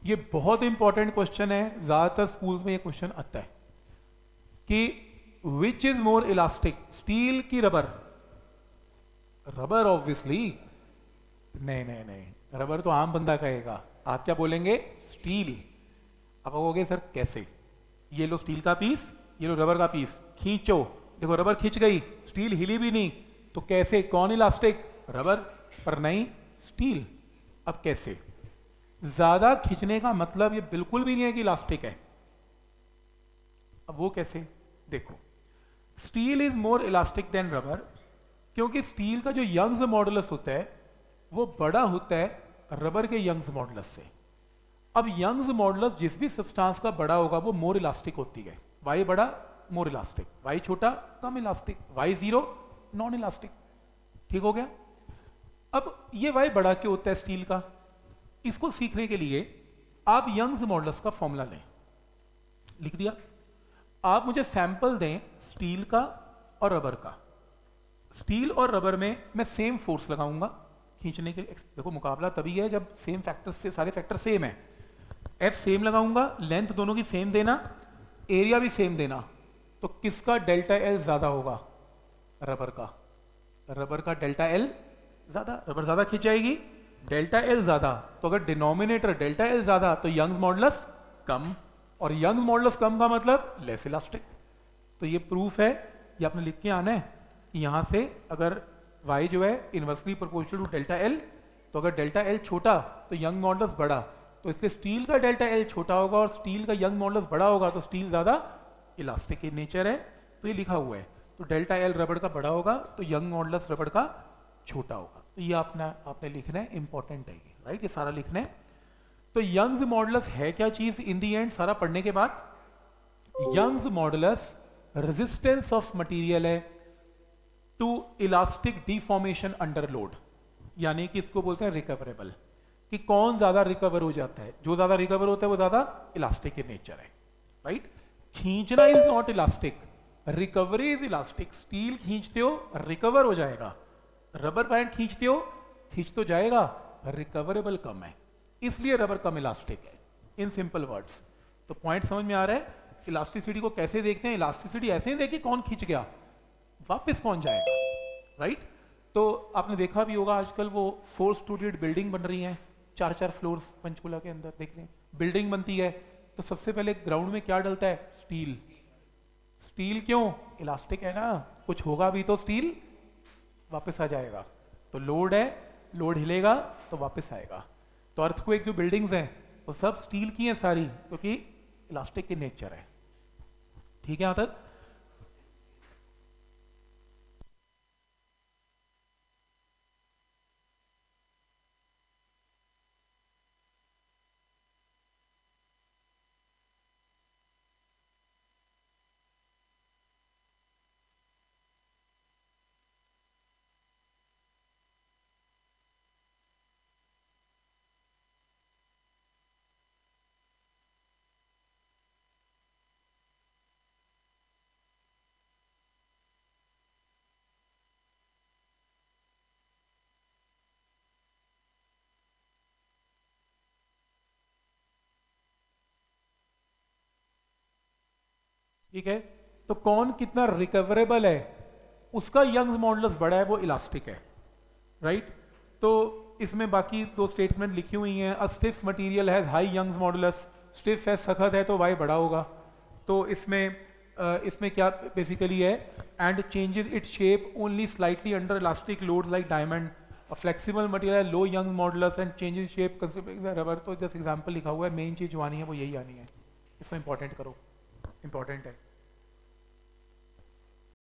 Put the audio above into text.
ये बहुत important question है, ज्यादातर स्कूल में ये क्वेश्चन आता है कि which is more elastic, steel की रबर? रबर ऑब्वियसली, नहीं नहीं नहीं, रबर तो आम बंदा कहेगा, आप क्या बोलेंगे? स्टील। आप कहोगे सर कैसे? ये लो स्टील का पीस, ये लो रबर का पीस, खींचो, देखो रबर खींच गई, स्टील हिली भी नहीं, तो कैसे? कौन इलास्टिक? रबर, पर नहीं स्टील। अब कैसे? ज्यादा खींचने का मतलब ये बिल्कुल भी नहीं है कि इलास्टिक है। अब वो कैसे? देखो, steel is more elastic than rubber, क्योंकि स्टील का जो यंग्स मॉडुलस होता है वो बड़ा होता है रबर के यंग्स मॉडुलस से। अब यंग्स मॉडुलस जिस भी सब्सटेंस का बड़ा होगा वो मोर इलास्टिक होती है। वाई बड़ा मोर इलास्टिक, वाई छोटा कम elastic, Y zero non elastic. ठीक हो गया? अब ये वाई बड़ा क्यों होता है स्टील का? इसको सीखने के लिए आप यंग्स मॉडुलस का फॉर्मूला लें, लिख दिया। आप मुझे सैंपल दें स्टील का और रबर का। स्टील और रबर में मैं सेम फोर्स लगाऊंगा खींचने के। देखो मुकाबला तभी है जब सेम फैक्टर्स से सारे फैक्टर सेम है। एफ सेम लगाऊंगा, लेंथ दोनों की सेम देना, एरिया भी सेम देना, तो किसका डेल्टा एल ज्यादा होगा? रबर का। रबर का डेल्टा एल ज्यादा, रबर ज्यादा खींच जाएगी, डेल्टा एल ज्यादा। तो अगर डिनोमिनेटर डेल्टा एल ज्यादा तो यंग मॉडुलस कम, और यंग मॉडुलस कम का मतलब लेस इलास्टिक। तो ये प्रूफ है, ये आपने लिख के आना है। यहां से अगर y जो है inversely proportional to delta L, तो अगर डेल्टा एल छोटा तो यंग मॉडुलस बड़ा, तो इससे स्टील का डेल्टा एल छोटा होगा और स्टील का यंग मॉडुलस बड़ा होगा, तो स्टील ज्यादा इलास्टिक इन नेचर है। तो ये लिखा हुआ है, तो डेल्टा एल रबर का बड़ा होगा तो यंग मॉडुलस रबर का छोटा होगा। तो ये आपने लिखना है, इंपॉर्टेंट है ये, राइट? ये सारा लिखना है। तो यंग्स मॉडुलस है क्या चीज इन दी एंड? सारा पढ़ने के बाद, Young's modulus resistance of material है to elastic deformation under load, यानी कि इसको बोलते हैं रिकवरेबल, कि कौन ज्यादा रिकवर हो जाता है। जो ज्यादा रिकवर होता है वो ज्यादा इलास्टिक इन नेचर है, राइट? खींचना is not elastic, recovery is elastic. Steel खींचते हो रिकवर हो जाएगा, रबर बैंड खींचते हो खींच तो जाएगा, रिकवरेबल कम है, इसलिए रबर कम इलास्टिक है, इन सिंपल वर्ड्स। तो पॉइंट समझ में आ रहा है? इलास्टिसिटी को कैसे देखते हैं? इलास्टिसिटी ऐसे ही देखी, कौन खींच गया वापस कौन जाएगा, राइट? तो आपने देखा भी होगा आजकल वो 4 स्टोरीड बिल्डिंग बन रही हैं, 4-4 फ्लोर्स पंचकुला के अंदर। देख रहे हैं बिल्डिंग बनती है तो सबसे पहले ग्राउंड में क्या डलता है? स्टील। स्टील क्यों? इलास्टिक है ना, कुछ होगा भी तो स्टील वापस आ जाएगा। तो लोड है, लोड हिलेगा तो वापस आएगा। तो अर्थक्वेक जो बिल्डिंग्स हैं वो सब स्टील की हैं सारी, क्योंकि इलास्टिक की नेचर है। ठीक है यहां तक? ठीक है, तो कौन कितना रिकवरेबल है उसका यंग्स मॉडुलस बड़ा है, वो इलास्टिक है, राइट? तो इसमें बाकी 2 स्टेटमेंट लिखी हुई हैं। A stiff material has high Young's modulus, stiff है सख्त है तो वाई बड़ा होगा। तो इसमें क्या बेसिकली है? And changes it shape only slightly under elastic load like diamond. A flexible material low Young modulus and changes shape rubber. तो जस्ट एग्जांपल लिखा हुआ है, मेन चीज जो आनी है वो यही आनी है, इसको इंपॉर्टेंट करो, इंपॉर्टेंट है।